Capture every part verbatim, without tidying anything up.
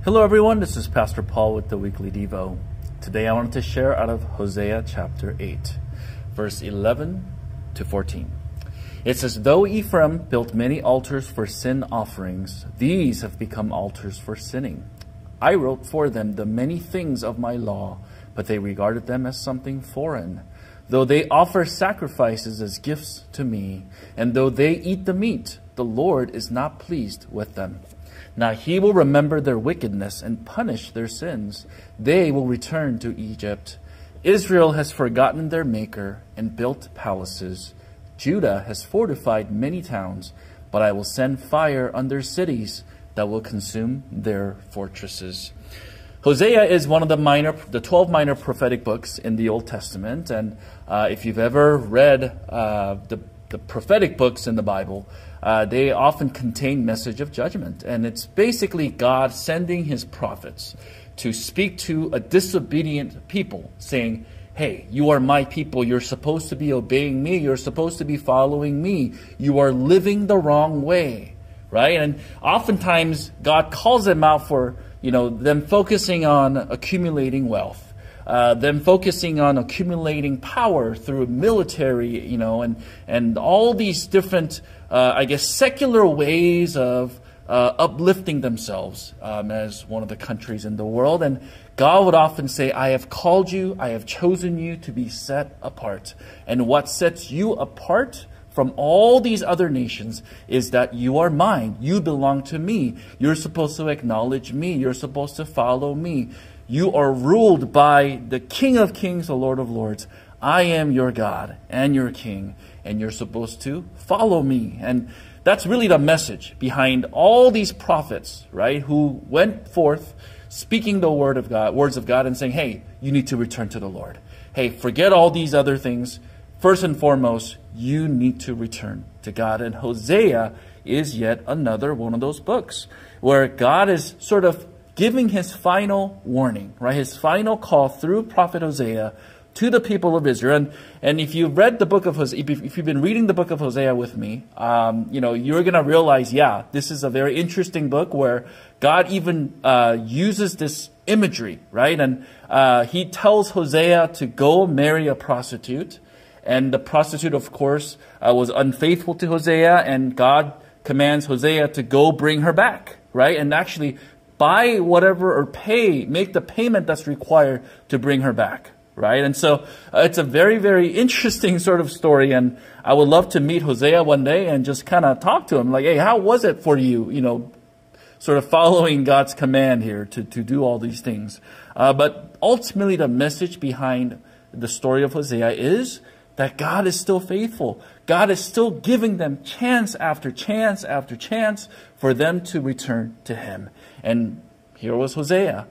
Hello everyone, this is Pastor Paul with the Weekly Devo. Today I wanted to share out of Hosea chapter eight, verse eleven to fourteen. It says, "Though Ephraim built many altars for sin offerings, these have become altars for sinning. I wrote for them the many things of my law, but they regarded them as something foreign. Though they offer sacrifices as gifts to me, and though they eat the meat, the Lord is not pleased with them. Now he will remember their wickedness and punish their sins. They will return to Egypt. Israel has forgotten their Maker and built palaces. Judah has fortified many towns, but I will send fire on their cities that will consume their fortresses." Hosea is one of the minor, the twelve minor prophetic books in the Old Testament. And uh, if you've ever read uh, the, the prophetic books in the Bible, Uh, they often contain message of judgment. And it's basically God sending his prophets to speak to a disobedient people, saying, hey, you are my people. You're supposed to be obeying me. You're supposed to be following me. You are living the wrong way, right? And oftentimes God calls them out for, you know, them focusing on accumulating wealth. Uh, them focusing on accumulating power through military, you know, and, and all these different, uh, I guess, secular ways of uh, uplifting themselves um, as one of the countries in the world. And God would often say, I have called you, I have chosen you to be set apart. And what sets you apart from all these other nations is that you are mine. You belong to me. You're supposed to acknowledge me. You're supposed to follow me. You are ruled by the King of Kings, the Lord of Lords. I am your God and your King, and you're supposed to follow me. And that's really the message behind all these prophets, right, who went forth speaking the word of God, words of God, and saying, hey, you need to return to the Lord. Hey, forget all these other things. First and foremost, you need to return to God. And Hosea is yet another one of those books where God is sort of giving his final warning, right? His final call through prophet Hosea to the people of Israel. And, and if you've read the book of Hosea, if you've been reading the book of Hosea with me, um, you know, you're going to realize, yeah, this is a very interesting book where God even uh, uses this imagery, right? And uh, he tells Hosea to go marry a prostitute. And the prostitute, of course, uh, was unfaithful to Hosea, and God commands Hosea to go bring her back, right? And actually buy whatever or pay, make the payment that's required to bring her back, right? And so uh, it's a very, very interesting sort of story. And I would love to meet Hosea one day and just kind of talk to him like, hey, how was it for you, you know, sort of following God's command here to, to do all these things. Uh, but ultimately the message behind the story of Hosea is that God is still faithful. God is still giving them chance after chance after chance for them to return to him. And here was Hosea,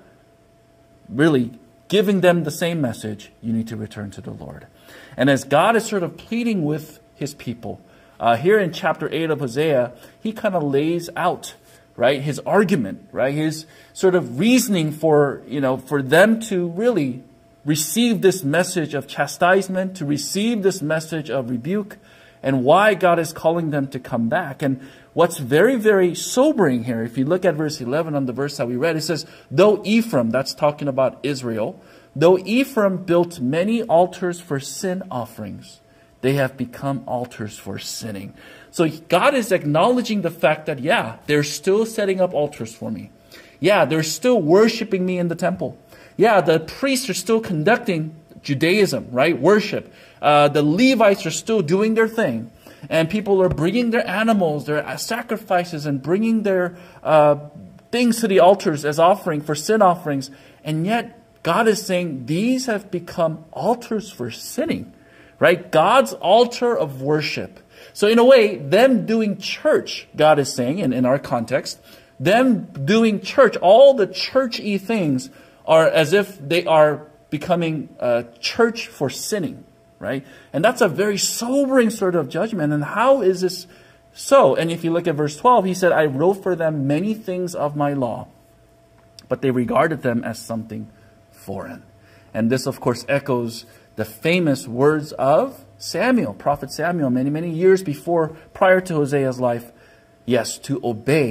really giving them the same message: you need to return to the Lord. And as God is sort of pleading with his people, uh, here in chapter eight of Hosea, he kind of lays out, right, his argument, right, his sort of reasoning for, you know, for them to really receive this message of chastisement, to receive this message of rebuke, and why God is calling them to come back. And what's very, very sobering here, if you look at verse eleven on the verse that we read, it says, though Ephraim, that's talking about Israel, though Ephraim built many altars for sin offerings, they have become altars for sinning. So God is acknowledging the fact that, yeah, they're still setting up altars for me. Yeah, they're still worshiping me in the temple. Yeah, the priests are still conducting Judaism, right? Worship. Uh, the Levites are still doing their thing. And people are bringing their animals, their sacrifices, and bringing their uh, things to the altars as offering for sin offerings. And yet, God is saying these have become altars for sinning, right? God's altar of worship. So in a way, them doing church, God is saying, in, in our context, them doing church, all the church-y things are as if they are becoming a church for sinning, right? And that's a very sobering sort of judgment. And how is this so? And if you look at verse twelve, he said, I wrote for them many things of my law, but they regarded them as something foreign. And this, of course, echoes the famous words of Samuel, Prophet Samuel, many, many years before, prior to Hosea's life. Yes, to obey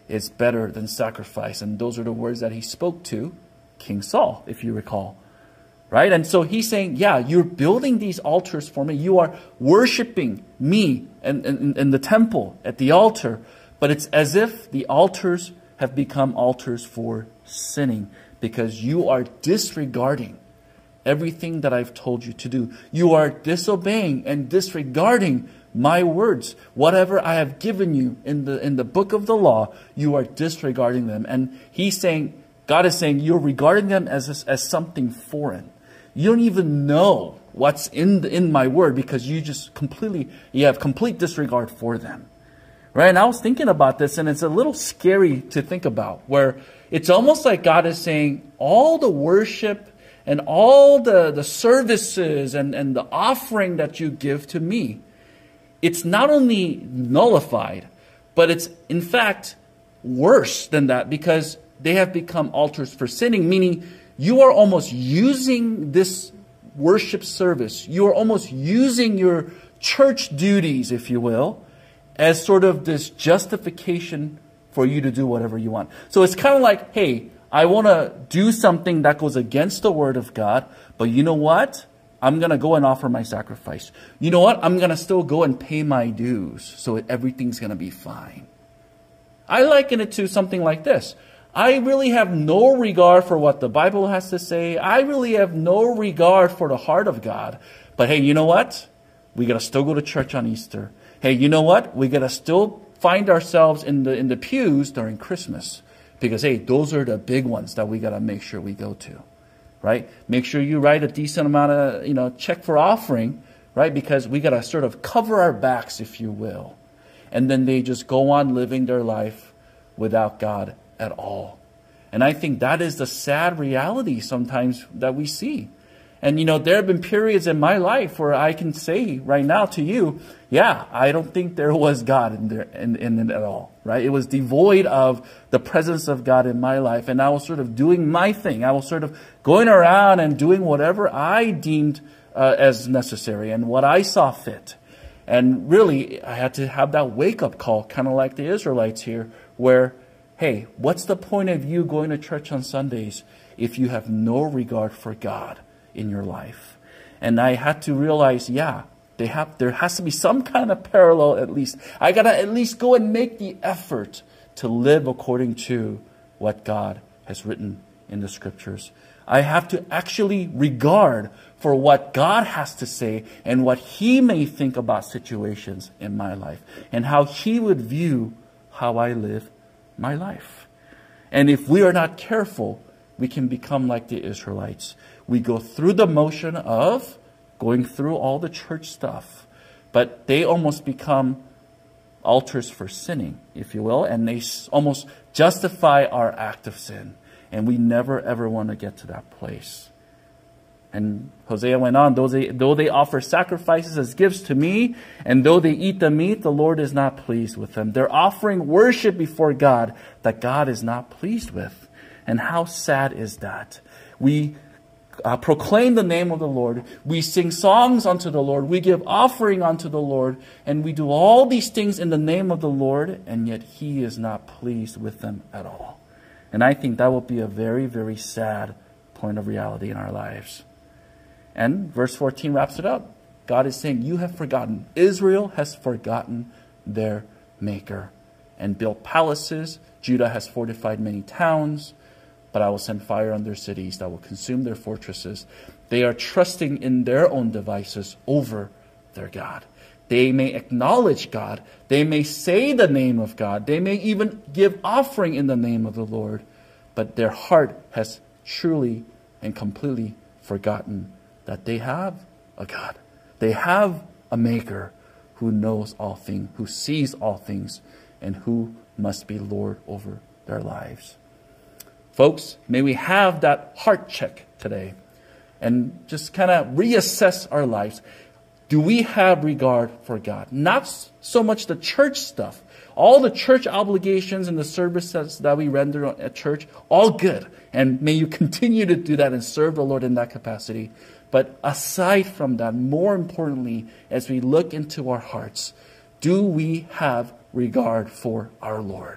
is better than sacrifice. And those are the words that he spoke to King Saul, if you recall. Right? And so he's saying, yeah, you're building these altars for me. You are worshiping me in, in, in the temple, at the altar. But it's as if the altars have become altars for sinning, because you are disregarding everything that I've told you to do. You are disobeying and disregarding my words. Whatever I have given you in the in the book of the law, you are disregarding them. And he's saying, God is saying, you're regarding them as as something foreign. You don't even know what's in the, in my word, because you just completely, you have complete disregard for them. Right? And I was thinking about this, and it's a little scary to think about, where it's almost like God is saying, all the worship and all the, the services and, and the offering that you give to me, it's not only nullified, but it's in fact worse than that, because they have become altars for sinning, meaning you are almost using this worship service, you are almost using your church duties, if you will, as sort of this justification for you to do whatever you want. So it's kind of like, hey, I want to do something that goes against the word of God, but you know what? I'm going to go and offer my sacrifice. You know what? I'm going to still go and pay my dues, so everything's going to be fine. I liken it to something like this. I really have no regard for what the Bible has to say. I really have no regard for the heart of God. But hey, you know what? We got to still go to church on Easter. Hey, you know what? We got to still find ourselves in the in the pews during Christmas. Because, hey, those are the big ones that we got to make sure we go to. Right? Make sure you write a decent amount of, you know, check for offering. Right? Because we got to sort of cover our backs, if you will. And then they just go on living their life without God at all. And I think that is the sad reality sometimes that we see. And, you know, there have been periods in my life where I can say right now to you, yeah, I don't think there was God in there in, in it at all, right? It was devoid of the presence of God in my life. And I was sort of doing my thing. I was sort of going around and doing whatever I deemed uh, as necessary and what I saw fit. And really, I had to have that wake-up call, kind of like the Israelites here, where, hey, what's the point of you going to church on Sundays if you have no regard for God in your life? And I had to realize, yeah, they have, there has to be some kind of parallel at least. I got to at least go and make the effort to live according to what God has written in the scriptures. I have to actually regard for what God has to say and what He may think about situations in my life and how He would view how I live my life. And if we are not careful, we can become like the Israelites. We go through the motion of going through all the church stuff, but they almost become altars for sinning, if you will, and they almost justify our act of sin. And we never ever want to get to that place. And Hosea went on, though they, though they offer sacrifices as gifts to me, and though they eat the meat, the Lord is not pleased with them. They're offering worship before God that God is not pleased with. And how sad is that? We uh, proclaim the name of the Lord. We sing songs unto the Lord. We give offering unto the Lord. And we do all these things in the name of the Lord, and yet He is not pleased with them at all. And I think that will be a very, very sad point of reality in our lives. And verse fourteen wraps it up. God is saying, you have forgotten. Israel has forgotten their Maker and built palaces. Judah has fortified many towns, but I will send fire on their cities that will consume their fortresses. They are trusting in their own devices over their God. They may acknowledge God. They may say the name of God. They may even give offering in the name of the Lord. But their heart has truly and completely forgotten that they have a God. They have a Maker who knows all things, who sees all things, and who must be Lord over their lives. Folks, may we have that heart check today and just kind of reassess our lives. Do we have regard for God? Not so much the church stuff. All the church obligations and the services that we render at church, all good. And may you continue to do that and serve the Lord in that capacity. But aside from that, more importantly, as we look into our hearts, do we have regard for our Lord?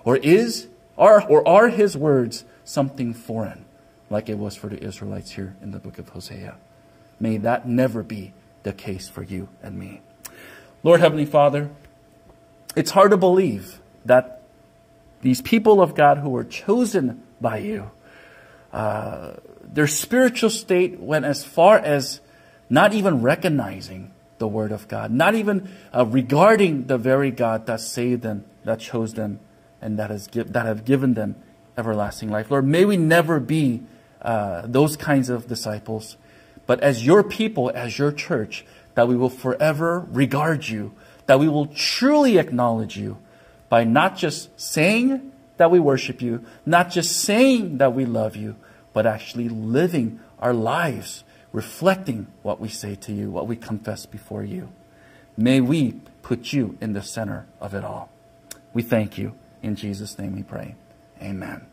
Or is, are, or are his words something foreign, like it was for the Israelites here in the book of Hosea? May that never be the case for you and me. Lord Heavenly Father, it's hard to believe that these people of God who were chosen by you, uh, their spiritual state went as far as not even recognizing the Word of God, not even uh, regarding the very God that saved them, that chose them, and that has give, that have given them everlasting life. Lord, may we never be uh, those kinds of disciples, but as your people, as your church, that we will forever regard you, that we will truly acknowledge you by not just saying that we worship you, not just saying that we love you, but actually living our lives reflecting what we say to you, what we confess before you. May we put you in the center of it all. We thank you. In Jesus' name we pray. Amen.